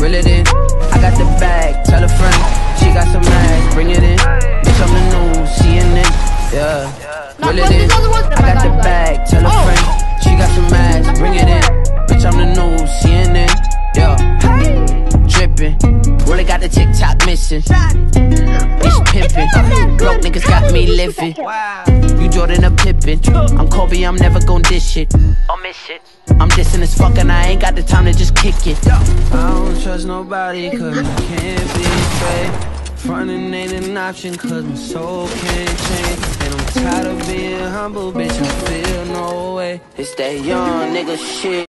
reel it in. I got the bag, tell a friend. She got some ass, bring it in. Bitch, I'm the new CNN, yeah. Reel it in. I got the bag, tell a friend. She got some ass, bring it in. Bitch, I'm the new CNN, yeah. Drippin', really got the TikTok mission. Bitch pimpin', broke niggas got me living. You Jordan or Pippen, I'm Kobe, I'm never gon' dish it. I'll miss it. I'm dissing as fuck and I ain't got the time to just kick it. I don't trust nobody cause I can't be fake. Frontin' ain't an option cause my soul can't change. And I'm tired of being humble, bitch, I feel no way. It's that young nigga shit.